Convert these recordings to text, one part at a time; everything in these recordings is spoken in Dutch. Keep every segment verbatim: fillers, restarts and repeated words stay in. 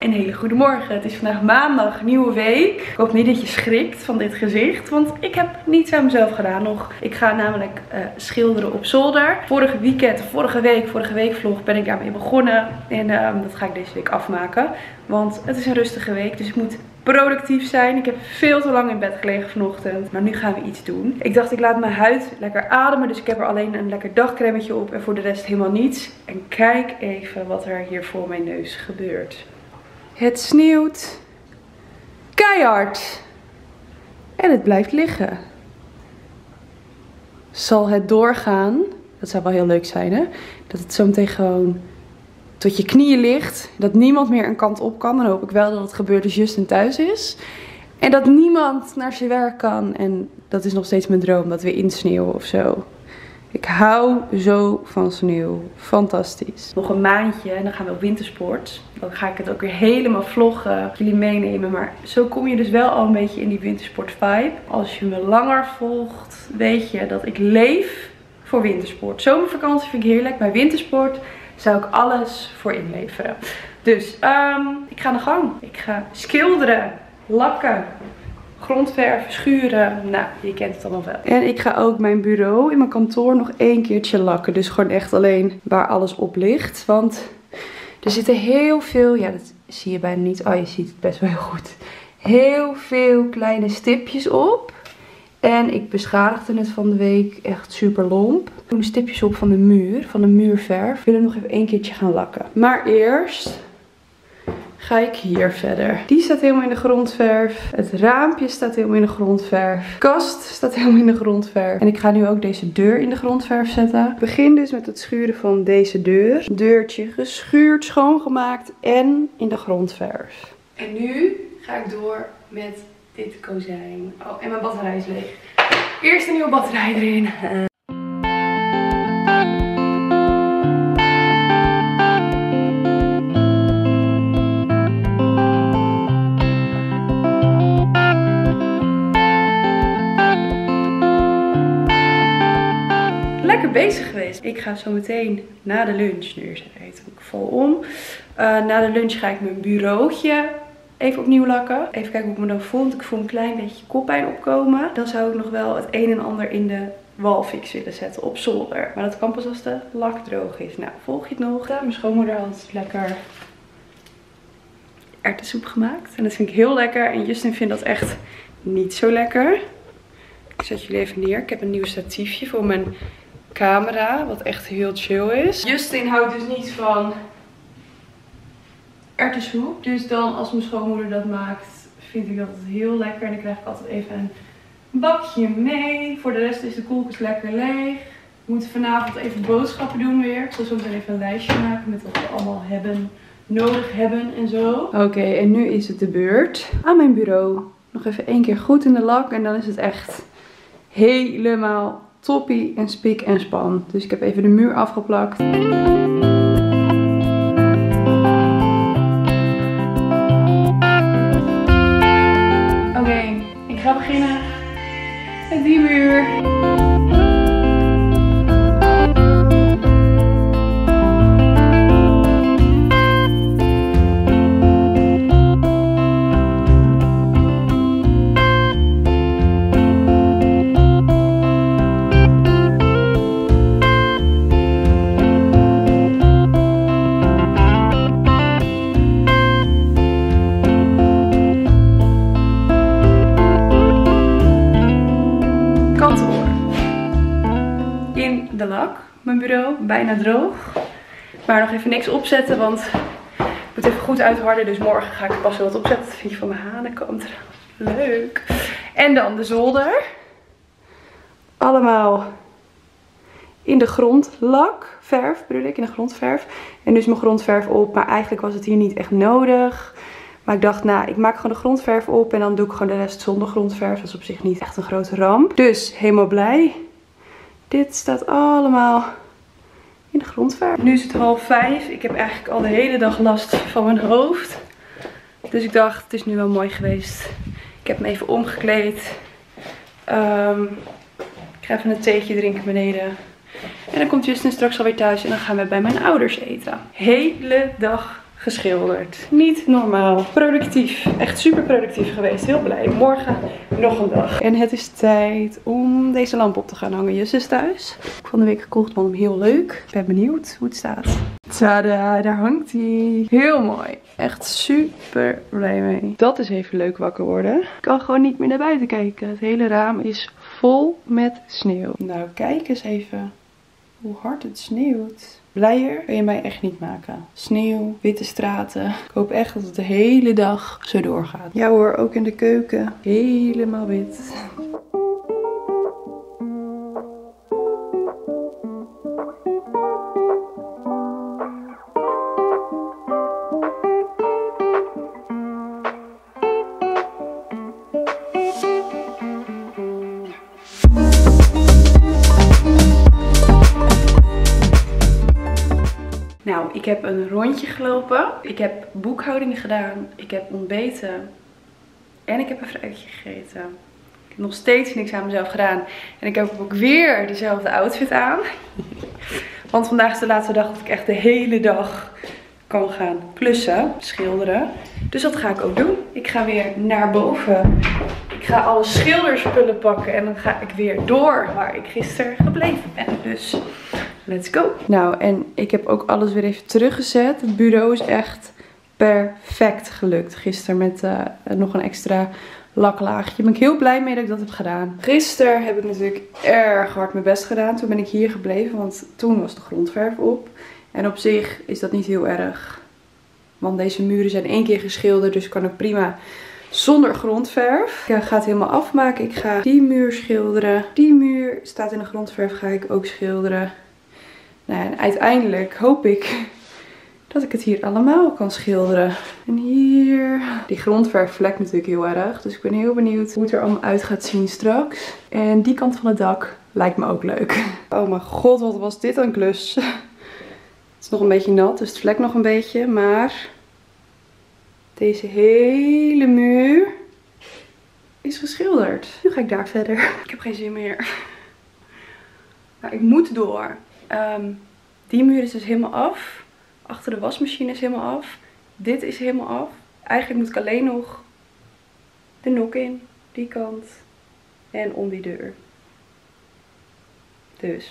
Een hele goede morgen. Het is vandaag maandag, nieuwe week. Ik hoop niet dat je schrikt van dit gezicht, want ik heb niets aan mezelf gedaan nog. Ik ga namelijk uh, schilderen op zolder. Vorige weekend, vorige week, vorige week vlog ben ik daarmee begonnen. En uh, dat ga ik deze week afmaken, want het is een rustige week, dus ik moet productief zijn. Ik heb veel te lang in bed gelegen vanochtend. Maar nu gaan we iets doen. Ik dacht ik laat mijn huid lekker ademen. Dus ik heb er alleen een lekker dagcremmetje op. En voor de rest helemaal niets. En kijk even wat er hier voor mijn neus gebeurt. Het sneeuwt keihard. En het blijft liggen. Zal het doorgaan? Dat zou wel heel leuk zijn, hè? Dat het zo meteen gewoon tot je knieën ligt. Dat niemand meer een kant op kan. Dan hoop ik wel dat het gebeurt als Justin thuis is. En dat niemand naar zijn werk kan. En dat is nog steeds mijn droom. Dat we insneeuwen of zo. Ik hou zo van sneeuw. Fantastisch. Nog een maandje en dan gaan we op wintersport. Dan ga ik het ook weer helemaal vloggen. Jullie meenemen. Maar zo kom je dus wel al een beetje in die wintersport vibe. Als je me langer volgt, weet je dat ik leef voor wintersport. Zomervakantie vind ik heerlijk. Bij wintersport zou ik alles voor inleveren. Dus um, ik ga naar gang. Ik ga schilderen, lakken, grondverven, schuren. Nou, je kent het allemaal wel. En ik ga ook mijn bureau in mijn kantoor nog één keertje lakken. Dus gewoon echt alleen waar alles op ligt. Want er zitten heel veel, ja dat zie je bijna niet. Oh, je ziet het best wel heel goed. Heel veel kleine stipjes op. En ik beschadigde het van de week echt super lomp. Ik doe de stipjes op van de muur, van de muurverf. Ik wil hem nog even één keertje gaan lakken. Maar eerst ga ik hier verder. Die staat helemaal in de grondverf. Het raampje staat helemaal in de grondverf. De kast staat helemaal in de grondverf. En ik ga nu ook deze deur in de grondverf zetten. Ik begin dus met het schuren van deze deur. Deurtje geschuurd, schoongemaakt en in de grondverf. En nu ga ik door met dit kozijn. Oh, en mijn batterij is leeg. Eerst een nieuwe batterij erin. Lekker bezig geweest. Ik ga zo meteen na de lunch, nu is het eten ook vol om. Uh, na de lunch ga ik mijn bureautje even opnieuw lakken. Even kijken hoe ik me dan voel. Want ik voel een klein beetje koppijn opkomen. Dan zou ik nog wel het een en ander in de walfix willen zetten op zolder. Maar dat kan pas als de lak droog is. Nou, volg je het nog? Mijn schoonmoeder had lekker erwtensoep gemaakt. En dat vind ik heel lekker. En Justin vindt dat echt niet zo lekker. Ik zet jullie even neer. Ik heb een nieuw statiefje voor mijn camera. Wat echt heel chill is. Justin houdt dus niet van erwtensoep. Dus dan als mijn schoonmoeder dat maakt, vind ik dat heel lekker. En dan krijg ik altijd even een bakje mee. Voor de rest is de koelkast lekker leeg. We moeten vanavond even boodschappen doen weer. Ik zal zo meteen even een lijstje maken met wat we allemaal hebben, nodig hebben en zo. Oké, okay, en nu is het de beurt aan mijn bureau. Nog even één keer goed in de lak en dan is het echt helemaal toppie en spik en span. Dus ik heb even de muur afgeplakt. Ik ga beginnen met die muur. De lak, mijn bureau, bijna droog. Maar nog even niks opzetten, want ik moet even goed uitharden. Dus morgen ga ik er pas wel wat opzetten. Dat vind je van mijn hanenkant. Leuk. En dan de zolder. Allemaal in de grondlak. Verf bedoel ik, in de grondverf. En nu is mijn grondverf op, maar eigenlijk was het hier niet echt nodig. Maar ik dacht, nou, ik maak gewoon de grondverf op en dan doe ik gewoon de rest zonder grondverf. Dat is op zich niet echt een grote ramp. Dus helemaal blij. Dit staat allemaal in de grondverf. Nu is het half vijf. Ik heb eigenlijk al de hele dag last van mijn hoofd. Dus ik dacht, het is nu wel mooi geweest. Ik heb me even omgekleed. Um, ik ga even een theetje drinken beneden. En dan komt Justin straks alweer thuis en dan gaan we bij mijn ouders eten. Hele dag geschilderd. Niet normaal. Productief. Echt super productief geweest. Heel blij. Morgen nog een dag. En het is tijd om deze lamp op te gaan hangen. Jus is thuis. Ik heb van de week gekocht, vond hem heel leuk. Ik ben benieuwd hoe het staat. Tada, daar hangt hij. Heel mooi. Echt super blij mee. Dat is even leuk wakker worden. Ik kan gewoon niet meer naar buiten kijken. Het hele raam is vol met sneeuw. Nou, kijk eens even hoe hard het sneeuwt. Blijer kun je mij echt niet maken. Sneeuw, witte straten. Ik hoop echt dat het de hele dag zo doorgaat. Ja hoor, ook in de keuken. Helemaal wit. Nou, ik heb een rondje gelopen. Ik heb boekhouding gedaan. Ik heb ontbeten. En ik heb een fruitje gegeten. Ik heb nog steeds niks aan mezelf gedaan. En ik heb ook weer dezelfde outfit aan. Want vandaag is de laatste dag dat ik echt de hele dag kan gaan klussen, schilderen. Dus dat ga ik ook doen. Ik ga weer naar boven. Ik ga alle schilderspullen pakken. En dan ga ik weer door waar ik gisteren gebleven ben. Dus let's go. Nou, en ik heb ook alles weer even teruggezet. Het bureau is echt perfect gelukt. Gisteren met uh, nog een extra laklaagje. Daar ben ik heel blij mee dat ik dat heb gedaan. Gisteren heb ik natuurlijk erg hard mijn best gedaan. Toen ben ik hier gebleven, want toen was de grondverf op. En op zich is dat niet heel erg. Want deze muren zijn één keer geschilderd, dus kan ik prima zonder grondverf. Ik ga het helemaal afmaken. Ik ga die muur schilderen. Die muur staat in de grondverf, ga ik ook schilderen. Nou, en uiteindelijk hoop ik dat ik het hier allemaal kan schilderen. En hier, die grondverf vlekt natuurlijk heel erg. Dus ik ben heel benieuwd hoe het er allemaal uit gaat zien straks. En die kant van het dak lijkt me ook leuk. Oh mijn god, wat was dit een klus. Het is nog een beetje nat, dus het vlekt nog een beetje. Maar deze hele muur is geschilderd. Nu ga ik daar verder. Ik heb geen zin meer. Maar ik moet door. Um, die muur is dus helemaal af. Achter de wasmachine is helemaal af. Dit is helemaal af. Eigenlijk moet ik alleen nog de nok in. Die kant. En om die deur. Dus.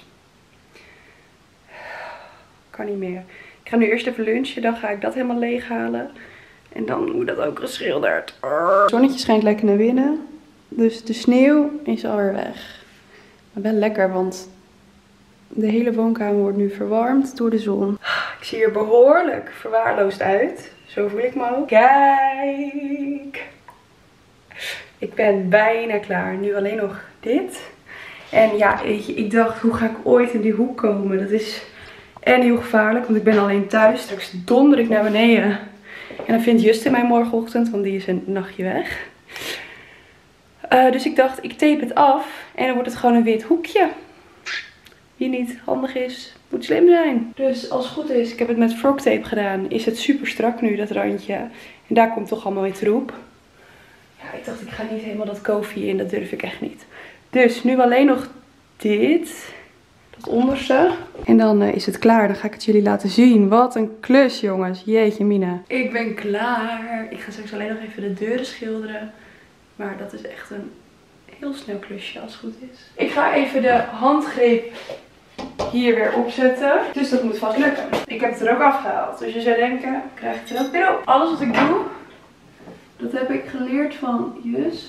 Kan niet meer. Ik ga nu eerst even lunchen. Dan ga ik dat helemaal leeg halen. En dan moet dat ook geschilderd. Het zonnetje schijnt lekker naar binnen. Dus de sneeuw is alweer weg. Maar wel lekker, want de hele woonkamer wordt nu verwarmd door de zon. Ik zie er behoorlijk verwaarloosd uit. Zo voel ik me ook. Kijk. Ik ben bijna klaar. Nu alleen nog dit. En ja, weet je, ik dacht, hoe ga ik ooit in die hoek komen? Dat is en heel gevaarlijk, want ik ben alleen thuis. Straks donder ik naar beneden. En dan vindt Justin mij morgenochtend, want die is een nachtje weg. Uh, dus ik dacht, ik tape het af. En dan wordt het gewoon een wit hoekje. Wie niet handig is, moet slim zijn. Dus als het goed is, ik heb het met frog tape gedaan, is het super strak nu, dat randje. En daar komt toch allemaal weer troep. Ja, ik dacht, ik ga niet helemaal dat koffie in, dat durf ik echt niet. Dus nu alleen nog dit, dat onderste. En dan uh, is het klaar, dan ga ik het jullie laten zien. Wat een klus, jongens. Jeetje mina. Ik ben klaar. Ik ga straks alleen nog even de deuren schilderen. Maar dat is echt een heel snel klusje als het goed is. Ik ga even de handgreep hier weer opzetten. Dus dat moet vast lukken. Ik heb het er ook afgehaald. Dus je zou denken, krijg ik het er ook weer op. Alles wat ik doe, dat heb ik geleerd van Jus.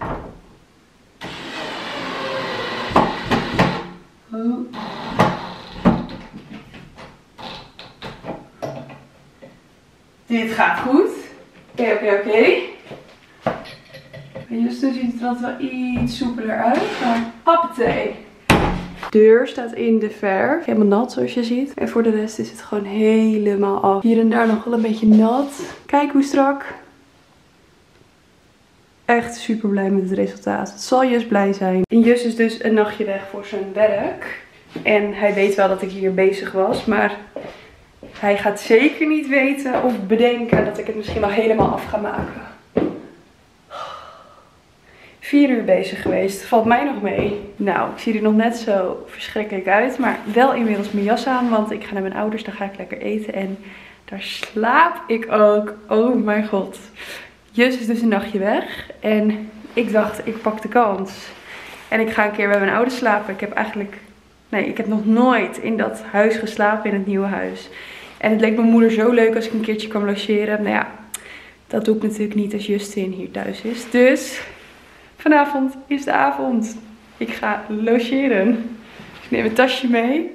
Oh. Dit gaat goed. Oké, oké, oké. En Justin ziet er altijd wel iets soepeler uit. Maar hoppatee. De deur staat in de verf. Helemaal nat zoals je ziet. En voor de rest is het gewoon helemaal af. Hier en daar nog wel een beetje nat. Kijk hoe strak. Echt super blij met het resultaat. Het zal Jus blij zijn. En Jus is dus een nachtje weg voor zijn werk. En hij weet wel dat ik hier bezig was. Maar hij gaat zeker niet weten of bedenken dat ik het misschien wel helemaal af ga maken. Vier uur bezig geweest. Valt mij nog mee. Nou, ik zie er nog net zo verschrikkelijk uit. Maar wel inmiddels mijn jas aan. Want ik ga naar mijn ouders. Dan ga ik lekker eten. En Daar slaap ik ook. Oh mijn god. Jus is dus een nachtje weg. En ik dacht, ik pak de kans. En ik ga een keer bij mijn ouders slapen. Ik heb eigenlijk... Nee, ik heb nog nooit in dat huis geslapen, in het nieuwe huis. En het leek mijn moeder zo leuk als ik een keertje kwam logeren. Nou ja, dat doe ik natuurlijk niet als Justin hier thuis is. Dus vanavond is de avond. Ik ga logeren. Ik neem een tasje mee.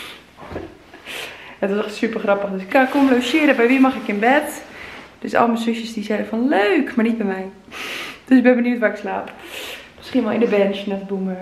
Het was echt super grappig. Dus ik ga komen logeren. Bij wie mag ik in bed? Dus al mijn zusjes die zeiden van leuk, maar niet bij mij. Dus ik ben benieuwd waar ik slaap. Misschien wel in de bench, net Boomer.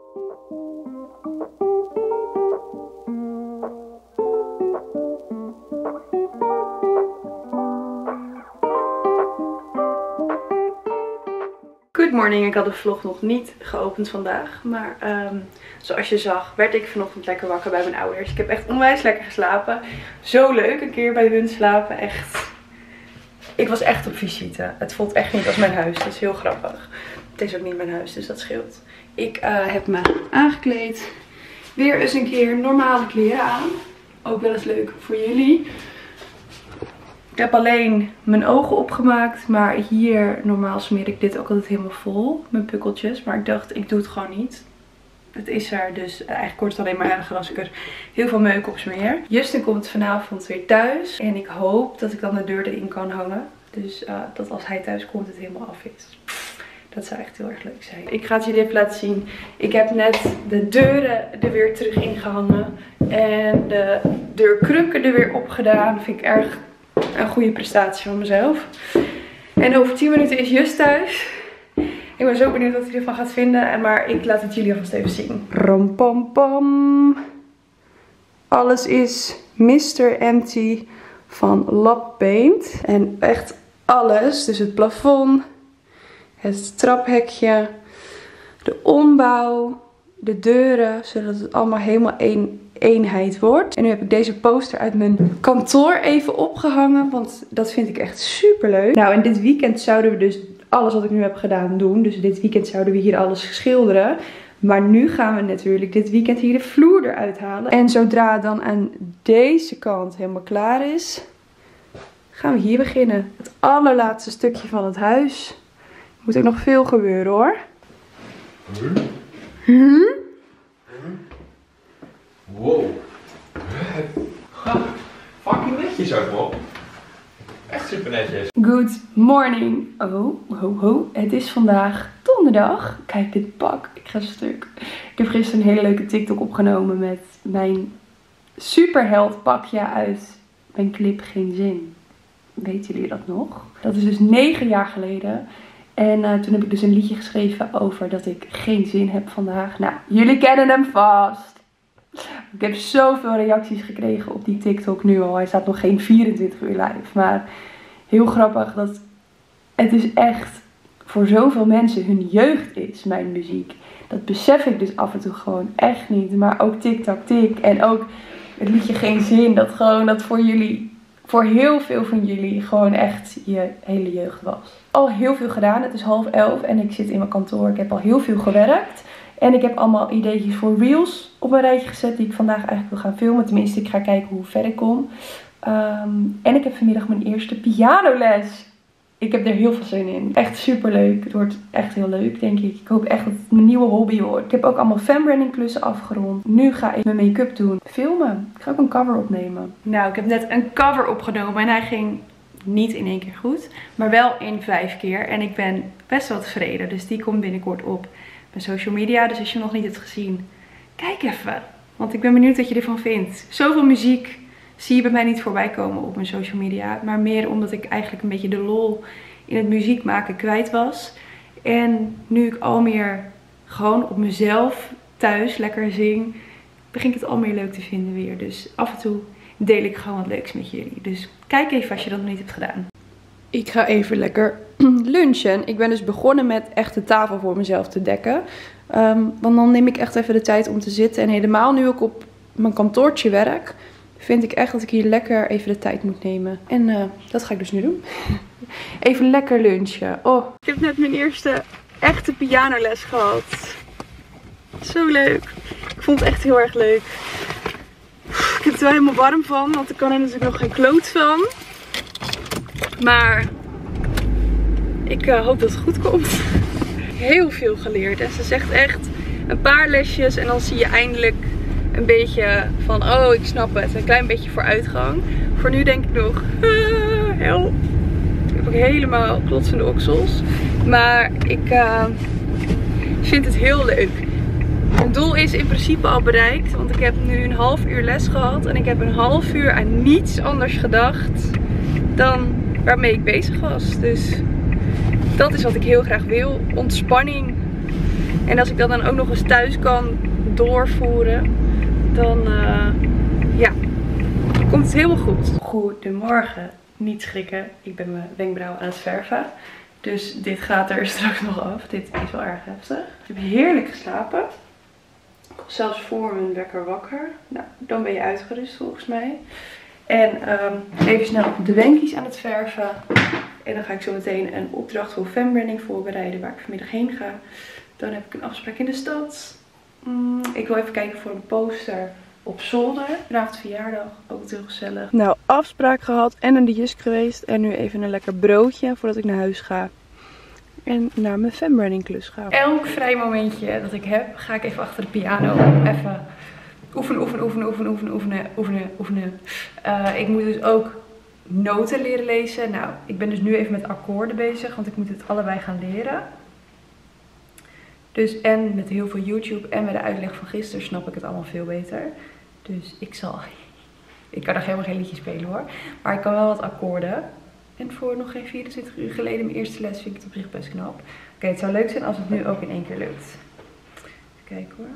Good morning, ik had de vlog nog niet geopend vandaag. Maar um, zoals je zag werd ik vanochtend lekker wakker bij mijn ouders. Ik heb echt onwijs lekker geslapen. Zo leuk een keer bij hun slapen. Echt. Ik was echt op visite. Het voelt echt niet als mijn huis. Dat is heel grappig. Het is ook niet mijn huis, dus dat scheelt. Ik uh, heb me aangekleed. Weer eens een keer normale kleren aan. Ook wel eens leuk voor jullie. Ik heb alleen mijn ogen opgemaakt, maar hier normaal smeer ik dit ook altijd helemaal vol, mijn pukkeltjes. Maar ik dacht, ik doe het gewoon niet. Het is er, dus eigenlijk wordt het alleen maar erger als ik er heel veel meuk op smeer. Justin komt vanavond weer thuis en ik hoop dat ik dan de deur erin kan hangen. Dus uh, dat als hij thuis komt het helemaal af is. Dat zou echt heel erg leuk zijn. Ik ga het jullie even laten zien. Ik heb net de deuren er weer terug in gehangen en de deurkrukken er weer opgedaan. Dat vind ik erg... een goede prestatie van mezelf. En over tien minuten is Just thuis. Ik ben zo benieuwd wat hij ervan gaat vinden. Maar ik laat het jullie alvast even zien. Ram pam pam. Alles is mister Empty van Lab Paint. En echt alles. Dus het plafond. Het traphekje. De ombouw. De deuren. Zodat het allemaal helemaal één eenheid wordt. En nu heb ik deze poster uit mijn kantoor even opgehangen. Want dat vind ik echt super leuk. Nou, en dit weekend zouden we dus alles wat ik nu heb gedaan doen. Dus dit weekend zouden we hier alles schilderen. Maar nu gaan we natuurlijk dit weekend hier de vloer eruit halen. En zodra het dan aan deze kant helemaal klaar is, gaan we hier beginnen. Het allerlaatste stukje van het huis. Er moet ook nog veel gebeuren hoor. Hm? Wow. Fucking netjes ook, man. Echt super netjes. Good morning. Oh, ho, ho. Het is vandaag donderdag. Kijk dit pak. Ik ga stuk. Ik heb gisteren een hele leuke TikTok opgenomen met mijn superheld pakje uit mijn clip Geen Zin. Weten jullie dat nog? Dat is dus negen jaar geleden. En uh, toen heb ik dus een liedje geschreven over dat ik geen zin heb vandaag. Nou, jullie kennen hem vast. Ik heb zoveel reacties gekregen op die TikTok nu al. Hij staat nog geen vierentwintig uur live. Maar heel grappig dat het is echt voor zoveel mensen hun jeugd is, mijn muziek. Dat besef ik dus af en toe gewoon echt niet. Maar ook TikTok tik en ook het liedje Geen Zin. Dat gewoon dat voor jullie, voor heel veel van jullie gewoon echt je hele jeugd was. Al heel veel gedaan. Het is half elf en ik zit in mijn kantoor. Ik heb al heel veel gewerkt. En ik heb allemaal ideetjes voor reels op een rijtje gezet die ik vandaag eigenlijk wil gaan filmen. Tenminste, ik ga kijken hoe ver ik kom. Um, en ik heb vanmiddag mijn eerste pianoles. Ik heb er heel veel zin in. Echt super leuk. Het wordt echt heel leuk, denk ik. Ik hoop echt dat het mijn nieuwe hobby wordt. Ik heb ook allemaal fanbranding klussen afgerond. Nu ga ik mijn make-up doen. Filmen. Ik ga ook een cover opnemen. Nou, ik heb net een cover opgenomen en hij ging niet in één keer goed. Maar wel in vijf keer. En ik ben best wel tevreden. Dus die komt binnenkort op mijn social media. Dus als je hem nog niet hebt gezien, kijk even. Want ik ben benieuwd wat je ervan vindt. Zoveel muziek zie je bij mij niet voorbij komen op mijn social media. Maar meer omdat ik eigenlijk een beetje de lol in het muziek maken kwijt was. En nu ik al meer gewoon op mezelf thuis lekker zing, begin ik het al meer leuk te vinden weer. Dus af en toe deel ik gewoon wat leuks met jullie. Dus kijk even als je dat nog niet hebt gedaan. Ik ga even lekker lunchen. Ik ben dus begonnen met echt de tafel voor mezelf te dekken. Um, want dan neem ik echt even de tijd om te zitten. En helemaal nu ik op mijn kantoortje werk, vind ik echt dat ik hier lekker even de tijd moet nemen. En uh, dat ga ik dus nu doen. Even lekker lunchen. Oh, ik heb net mijn eerste echte pianoles gehad. Zo leuk. Ik vond het echt heel erg leuk. Ik heb het er wel helemaal warm van, want ik kan er natuurlijk nog geen kloot van. Maar ik uh, hoop dat het goed komt. Heel veel geleerd. En ze zegt echt een paar lesjes en dan zie je eindelijk een beetje van, oh ik snap het. Een klein beetje vooruitgang. Voor nu denk ik nog, uh, help. Ik heb ook helemaal klotsende oksels. Maar ik uh, vind het heel leuk. Mijn doel is in principe al bereikt. Want ik heb nu een half uur les gehad. En ik heb een half uur aan niets anders gedacht dan waarmee ik bezig was. Dus dat is wat ik heel graag wil. Ontspanning. En als ik dat dan ook nog eens thuis kan doorvoeren. Dan uh, ja, komt het helemaal goed. Goedemorgen. Niet schrikken. Ik ben mijn wenkbrauwen aan het verven. Dus dit gaat er straks nog af. Dit is wel erg heftig. Ik heb heerlijk geslapen. Ik was zelfs voor mijn wekker wakker. Nou, dan ben je uitgerust volgens mij. En um, even snel de wenkies aan het verven. En dan ga ik zo meteen een opdracht voor fanbranding voorbereiden waar ik vanmiddag heen ga. Dan heb ik een afspraak in de stad. Mm, ik wil even kijken voor een poster op zolder. Vanavond verjaardag, ook heel gezellig. Nou, afspraak gehad en een diëtist geweest. En nu even een lekker broodje voordat ik naar huis ga. En naar mijn fanbranding klus ga. Elk vrij momentje dat ik heb, ga ik even achter de piano. Even oefenen, oefenen, oefenen, oefenen, oefenen, oefenen, oefenen, oefenen. Uh, ik moet dus ook noten leren lezen. Nou, ik ben dus nu even met akkoorden bezig, want ik moet het allebei gaan leren. Dus en met heel veel YouTube en met de uitleg van gisteren snap ik het allemaal veel beter. Dus ik zal... Ik kan nog helemaal geen liedje spelen hoor. Maar ik kan wel wat akkoorden. En voor nog geen vierentwintig uur geleden mijn eerste les vind ik het op zich best knap. Oké, okay, het zou leuk zijn als het nu ook in één keer lukt. Even kijken hoor.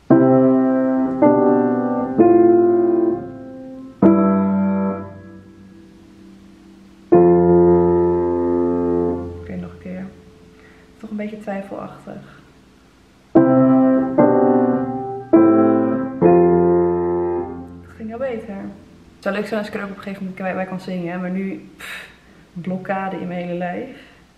Oké, okay, nog een keer. Toch een beetje twijfelachtig. Dat ging al beter. Het zou leuk zijn als ik er ook op een gegeven moment bij kan zingen. Maar nu, pff, blokkade in mijn hele lijf.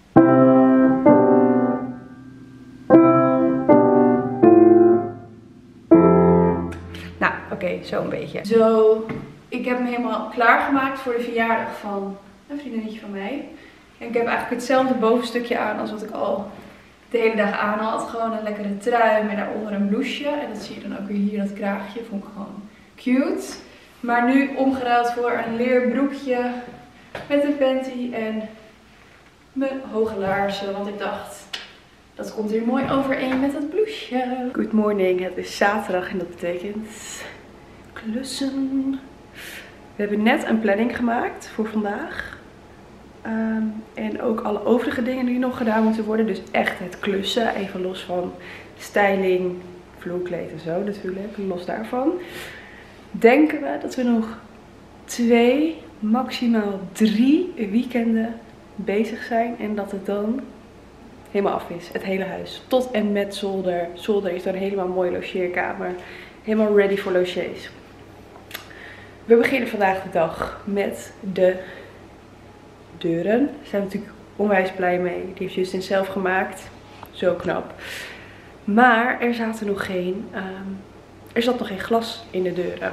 Nou, oké, okay, zo een beetje. Zo, ik heb me helemaal klaargemaakt voor de verjaardag van een vriendinnetje van mij. En ik heb eigenlijk hetzelfde bovenstukje aan als wat ik al de hele dag aan had. Gewoon een lekkere trui met daaronder een blouseje. En dat zie je dan ook weer hier, dat kraagje. Vond ik gewoon cute. Maar nu omgeruild voor een leerbroekje met een panty en mijn hoge laarzen. Want ik dacht, dat komt hier mooi overeen met het blouseje. Good morning, het is zaterdag en dat betekent klussen. We hebben net een planning gemaakt voor vandaag. Um, en ook alle overige dingen die nog gedaan moeten worden. Dus echt het klussen, even los van styling, vloerkleed en zo natuurlijk, los daarvan. Denken we dat we nog twee, maximaal drie weekenden bezig zijn. En dat het dan helemaal af is. Het hele huis. Tot en met zolder. Zolder is dan helemaal een mooie logeerkamer. Helemaal ready voor logiers. We beginnen vandaag de dag met de deuren. Daar zijn we natuurlijk onwijs blij mee. Die heeft Justin zelf gemaakt. Zo knap. Maar er zaten nog geen... Um, Er zat nog geen glas in de deuren.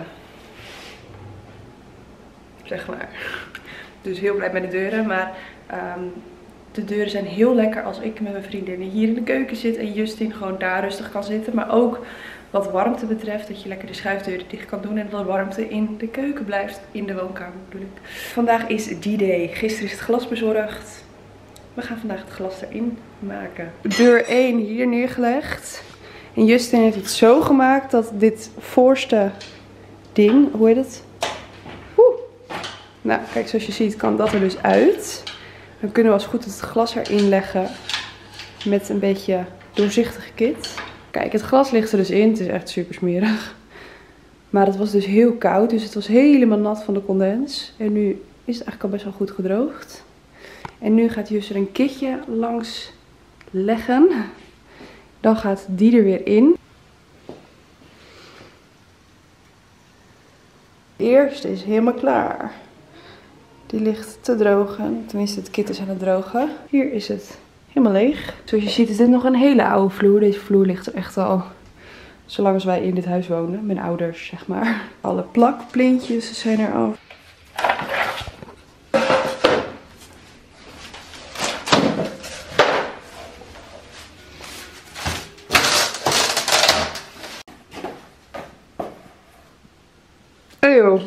Zeg maar. Dus heel blij met de deuren. Maar um, de deuren zijn heel lekker als ik met mijn vriendinnen hier in de keuken zit. En Justin gewoon daar rustig kan zitten. Maar ook wat warmte betreft. Dat je lekker de schuifdeuren dicht kan doen. En dat warmte in de keuken blijft. In de woonkamer bedoel ik. Vandaag is D-Day. Gisteren is het glas bezorgd. We gaan vandaag het glas erin maken. Deur één hier neergelegd. En Justin heeft het zo gemaakt dat dit voorste ding, hoe heet het? Oeh. Nou, kijk, zoals je ziet kan dat er dus uit. Dan kunnen we als goed het glas erin leggen met een beetje doorzichtige kit. Kijk, het glas ligt er dus in. Het is echt super smerig. Maar het was dus heel koud, dus het was helemaal nat van de condens. En nu is het eigenlijk al best wel goed gedroogd. En nu gaat Justin er een kitje langs leggen. Dan gaat die er weer in. De eerste is helemaal klaar. Die ligt te drogen. Tenminste, het kit is aan het drogen. Hier is het helemaal leeg. Zoals je ziet is dit nog een hele oude vloer. Deze vloer ligt er echt al Zolang als wij in dit huis wonen. Mijn ouders, zeg maar. Alle plakplintjes zijn er af. Eeuw.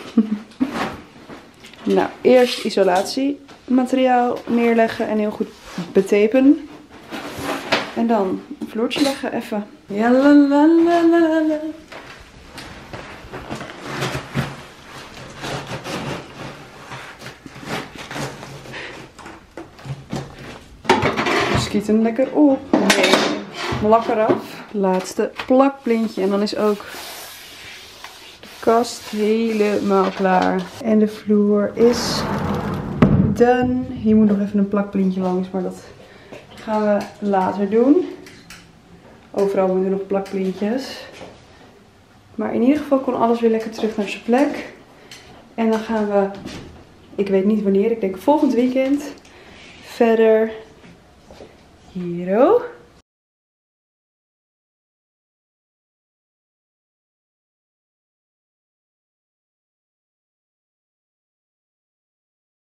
Nou, eerst isolatiemateriaal neerleggen en heel goed betepen. En dan een vloertje leggen even. Ja, la la la la la. Schiet hem lekker op. Nee, lak eraf. Laatste plakplintje. En dan is ook de kast helemaal klaar. En de vloer is done. Hier moet nog even een plakplintje langs, maar dat gaan we later doen. Overal moeten nog plakplintjes. Maar in ieder geval kon alles weer lekker terug naar zijn plek. En dan gaan we, ik weet niet wanneer, ik denk volgend weekend, verder. Hier ook.